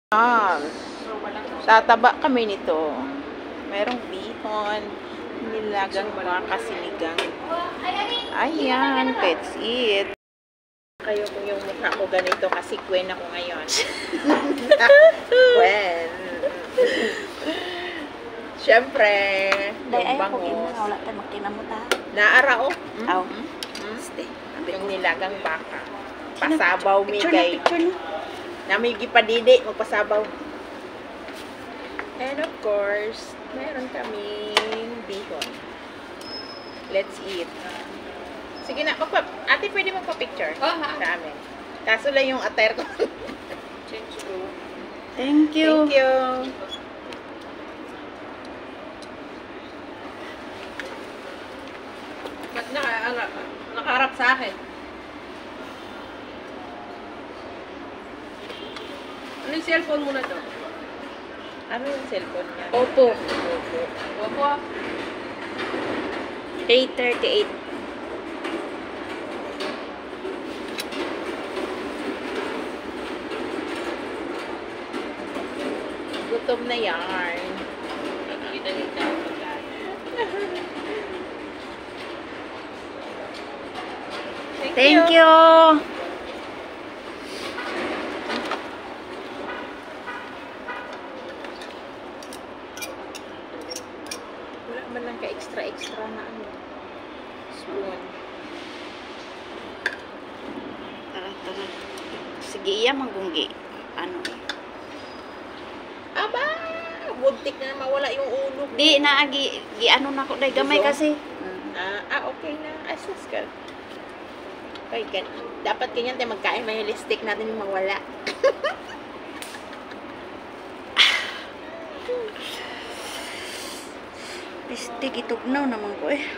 Tataba kami nito. Merong bihon, nilagang baka sinigang. Ayan, let's eat. Kayo kung yung mukha ko ganito kasi queen ako ngayon. Well, syempre, yung bangus. Wala tayo magkinamuta. Naara o. Aw. Yung nilagang baka. Pasabaw mi kay. Picture na. Namigi pa didi, magpasabaw. And of course, meron kaming bihon. Let's eat. Sige na, ate pwede magpa-picture sa amin. Kaso lang yung attire ko. Thank you. Thank you. Ba't nakaharap sa akin? Ano yung cellphone mo na to? Ano yung cellphone niya? Opo. Opo. 8:38. Gutom na yarn. Thank you. Wala man lang ka-extra na ano. Spoon. Tara. Sige, iya manggunggi. Ano? Aba! Buntik na mawala yung ulo. Di na ano na ko dai gamay kasi. Okay na. Asus ka. Ay, dapat ganyan tayo magkain. May lipstick natin yung mawala. Pistig itugnaw naman ko eh.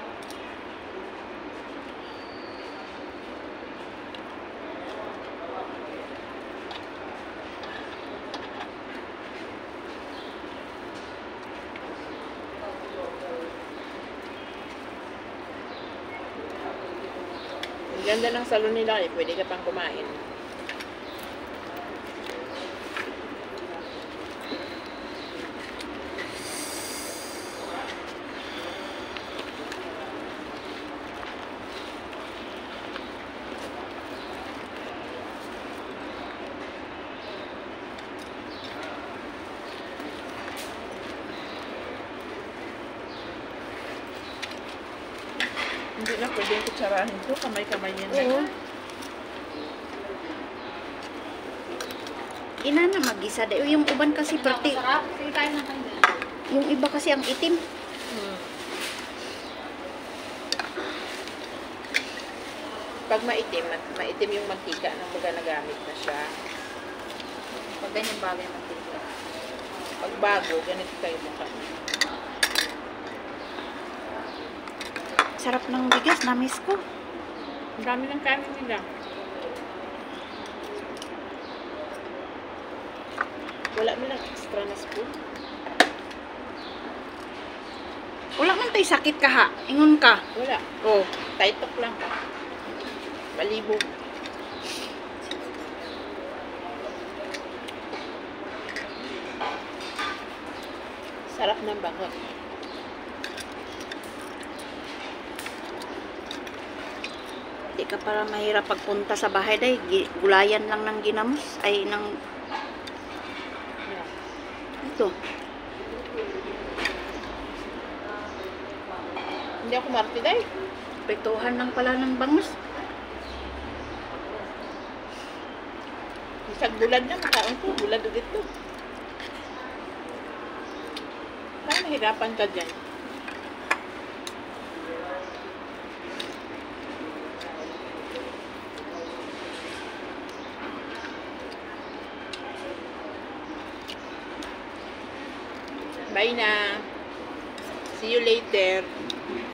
Ang ganda ng salon nila eh. Pwede ka pang kumain. Hindi na pwede yung kutsarahin ito. Kamay-kamay yan. Oo. Ina na magisa dai. Yung uban kasi perti. Sarap. Sige tayo na kayo. Yung iba kasi ang itim. Pag maitim yung mantika nang baga nagamit na siya. Pag ganyan bagay mantika. Pag bago, ganito kayo mukha. Sarap ng bigas, na-miss ko. Ang dami ng kanin nila. Wala mo lang extra na spoon. Wala man tay sakit ka ha. Ingon ka. Wala. Oh, taitok lang. Balibog. Sarap ng bangot. Di ka para mahirap pagpunta sa bahay day. Gulayan lang ng ginamos. Ay, ng... Ito. Hindi ako martiday. Petuhan lang pala ng bangus. Isang bulad na makaon ko. Bulad ulit to. Parang mahirapan ka dyan. Bye na. See you later.